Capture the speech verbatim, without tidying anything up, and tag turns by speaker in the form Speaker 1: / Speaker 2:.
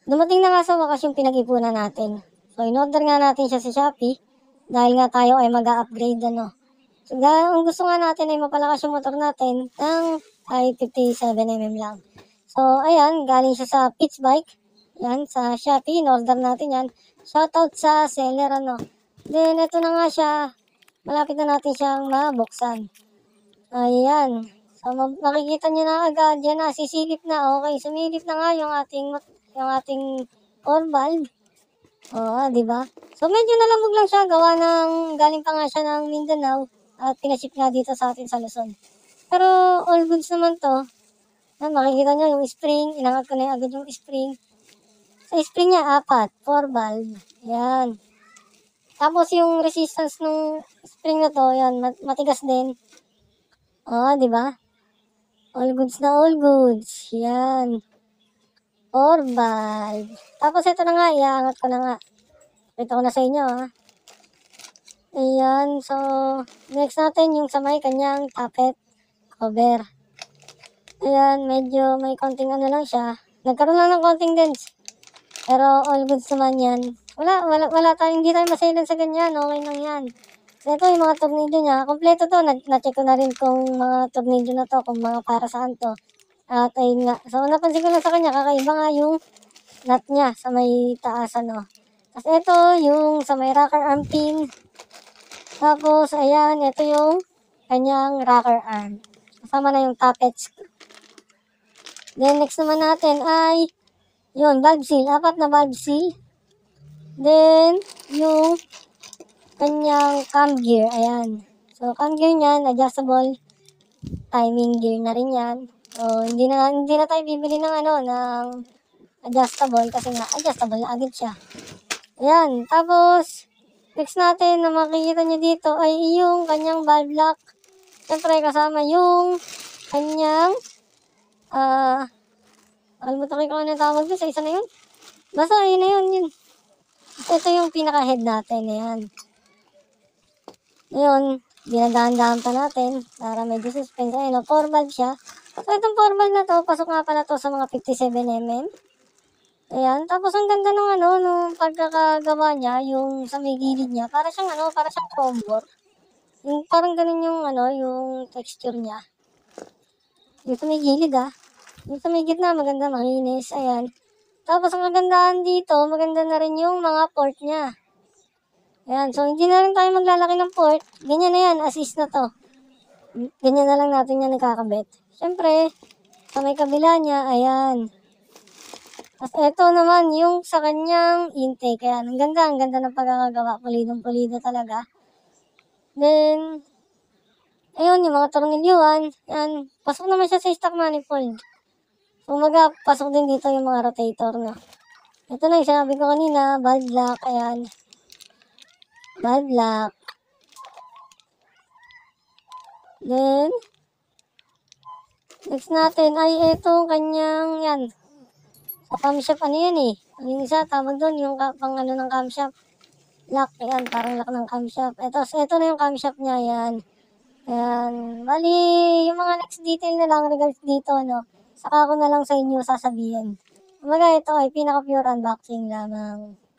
Speaker 1: dumating na nga sa wakas yung pinag-ipunan natin. So, in-order nga natin siya sa Shopee dahil nga tayo ay mag-a-upgrade, ano. So, ang gusto nga natin ay mapalakas yung motor natin ng ay fifty-seven millimeters lang. So, ayan, galing siya sa Pitch Bike. Yan, sa Shopee, in-order natin yan. Shoutout sa seller, ano. Then, ito na nga siya. Malapit na natin siyang mabuksan. Ayan. So, makikita nyo na agad. Yan na, sisilip na. Okay, sumilip na nga yung ating, yung ating core valve. Oo, di ba? So, medyo nalamog lang siya. Gawa ng, galing pa nga siya ng Mindanao. At pinaship nga dito sa atin sa Luzon. Pero, all goods naman to. Yan, makikita nyo yung spring. Inangat ko na yung agad yung spring. Sa spring niya, apat. four valve. Yan. Tapos, yung resistance ng spring na to, yan, matigas din. Oo, di ba? All goods na all goods. Yan. four valve. Tapos, ito na nga. Iangat ko na nga. Ito ko na sa inyo, ha. Ayan. So, next natin yung sa may kanyang tappet cover. Ayan. Medyo may konting ano lang siya. Nagkaroon lang ng konting dents. Pero, all goods naman yan. Wala, wala, wala tayo. Hindi tayo masailan sa ganyan. Okay lang yan. So, ito yung mga tornilyo niya. Kompleto to. Na-check ko na rin kung mga tornilyo na to. Kung mga para saan to. At ayun nga. So, napansin ko na sa kanya. Kakaiba nga yung nut niya sa may taas, ano. Tapos, ito yung sa may rocker arm pin. Tapos, ayan, ito yung kanyang rocker arm. Kasama na yung tappet screw. Then, next naman natin ay yun, valve seal. Apat na valve seal. Then, yung kanyang cam gear. Ayan. So, cam gear niyan, adjustable timing gear na rin yan. So, hindi na, hindi na tayo bibili ng ano, ng adjustable kasi nga, adjustable na agad siya. Ayan. Tapos, next natin na makikita nyo dito ay yung kanyang valve lock. Siyempre, kasama yung kanyang, ah, uh, almutakin ko ano yung tawag doon sa isa na yun. Basta, yun na yun, yun. Ito yung pinaka-head natin. Ayan. Ngayon, dinadaan-daan pa natin para medyo suspense. Ayan, four valve siya. So, itong four valve na to, pasok nga pala to sa mga fifty-seven millimeters. Ayan. Tapos, ang ganda ng ano, nung pagkakagawa niya, yung sa may gilid niya, para siyang ano, para siyang combor. Yung, parang ganun yung ano, yung texture niya. Yung sa may gilid ah. Yung sa may gitna, maganda, makinis. Ayan. Tapos, ang kagandahan dito, maganda na rin yung mga port niya. Ayan. So, hindi na rin tayo maglalaki ng port. Ganyan na yan. Assist na to. Ganyan na lang natin yan nakakabit. Siyempre, sa may kabila niya, ayan. Tapos, ito naman yung sa kanyang intake. Ayan. Ang ganda. Ang ganda ng pagkakagawa. Pulidong-pulido talaga. Then, ayun, yung mga tornilyuan. Ayan. Pasok naman siya sa stock manifold. Umaga, pasok din dito yung mga rotator, no? Ito na yung sinabi ko kanina, valve lock, ayan. Valve lock. Then, next natin ay itong kanyang, yan. Sa camshaft, ano yan eh? Yung isa, tawag doon, yung pang ano ng camshaft. Lock, ayan, parang lock ng camshaft. Ito, so ito na yung camshaft niya, ayan. Ayan. Bali, yung mga next detail na lang regards dito, no? Saka ko na lang sa inyo sasabihin. Umaga, ito ay pinaka-pure unboxing lamang.